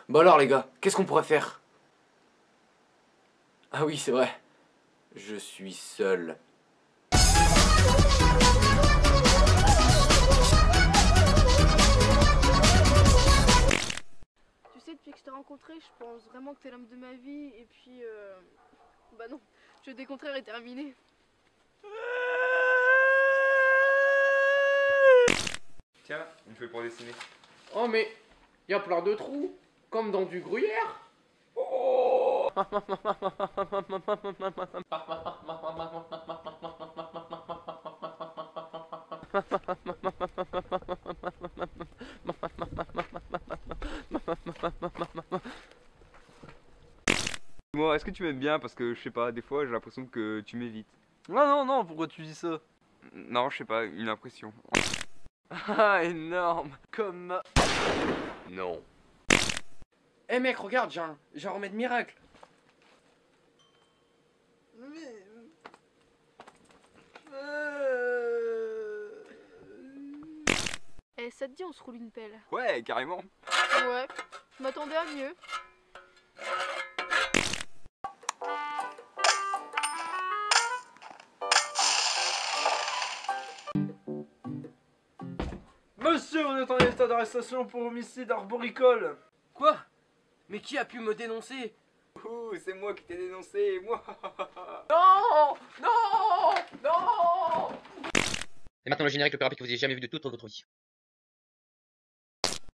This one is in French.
Bon alors les gars, qu'est-ce qu'on pourrait faire? Ah oui, c'est vrai. Je suis seul. Tu sais, depuis que je t'ai rencontré, je pense vraiment que t'es l'homme de ma vie. Et puis, bah non, le jeu des contraires est terminé. Tiens, une feuille pour dessiner. Oh mais, y a plein de trous, comme dans du gruyère. Oh. Moi, est-ce que tu m'aimes bien? Parce que je sais pas, des fois j'ai l'impression que tu m'évites. Non, non, non, pourquoi tu dis ça? Non, je sais pas, une impression. Ah, énorme. Comme... Non. Eh mec, regarde, j'ai un remède miracle. Eh, ça te dit, on se roule une pelle? Ouais, carrément. Ouais, je m'attendais à mieux. Monsieur, on est en état d'arrestation pour homicide arboricole. Quoi? Mais qui a pu me dénoncer? Ouh, c'est moi qui t'ai dénoncé, moi. Non! Non! Non! Et maintenant le générique le plus rapide que vous ayez jamais vu de toute votre vie.